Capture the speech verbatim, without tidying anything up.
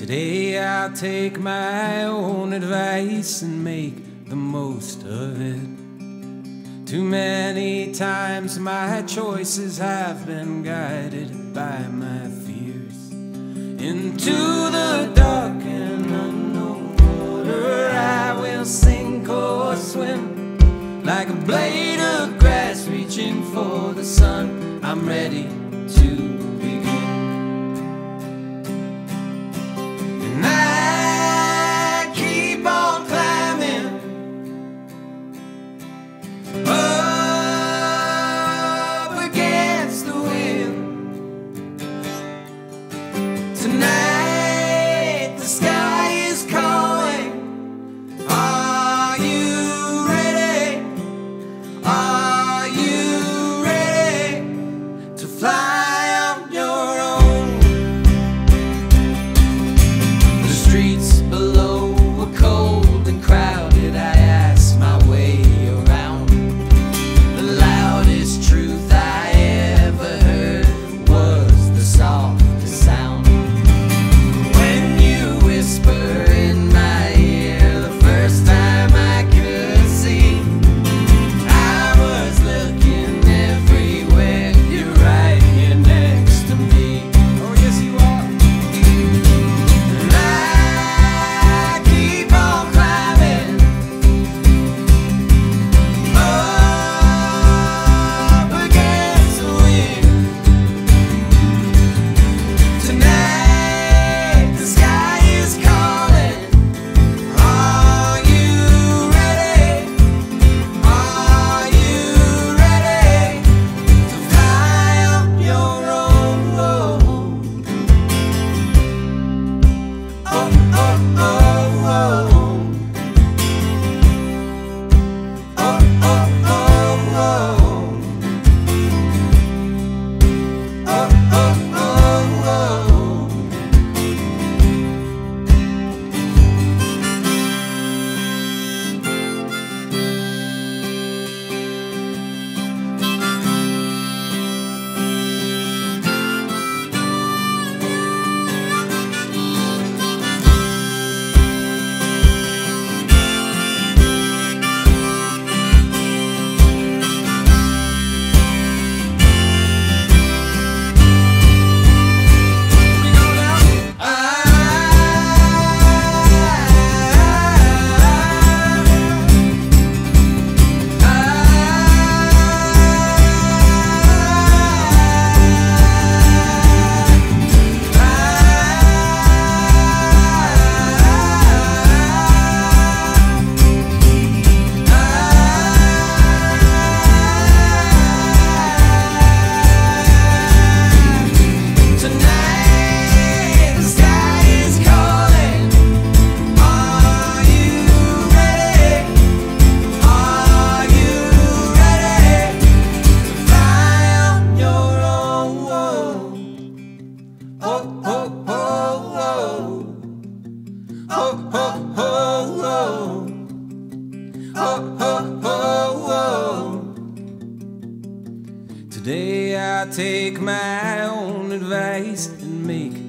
Today I'll take my own advice and make the most of it. Too many times my choices have been guided by my fears. Into the dark and unknown water I will sink or swim, like a blade of grass reaching for the sun. I'm ready to begin. And I keep on climbing up against the wind. Tonight the sky is calling. Are you ready? Are you ready to fly on your own? The streets below were cold and crowded. I asked my way around. The loudest truth I ever heard was the softest sound. When you whisper in my ear the first time I could see, I was looking everywhere. You're right here next to me. Oh yes you are. And I keep on climbing up against the wind. Tonight the sky is calling. Are you ready? Are you ready to fly on your own? Oh, oh, oh, oh. Oh, oh, oh, oh. Oh, oh, oh, oh. We go now. I, Tonight the sky is calling. Are you ready? Are you ready to fly on your own? Oh, oh, oh, oh. Oh, oh, oh, oh. Oh, oh, oh, oh. Today I take my own advice and make